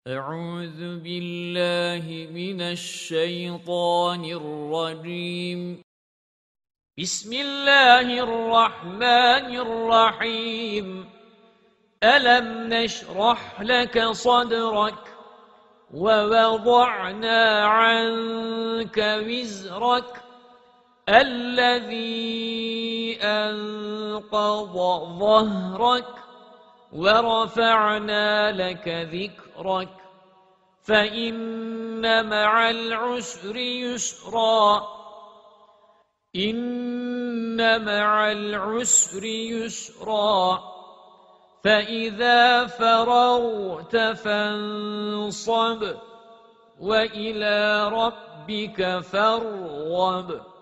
أعوذ بالله من الشيطان الرجيم بسم الله الرحمن الرحيم ألم نشرح لك صدرك ووضعنا عنك وزرك الذي أنقض ظهرك ورفعنا لك ذكرك فإن مع العسر يسرا إن مع العسر يسرا فإذا فرغت فانصب وإلى ربك فارغب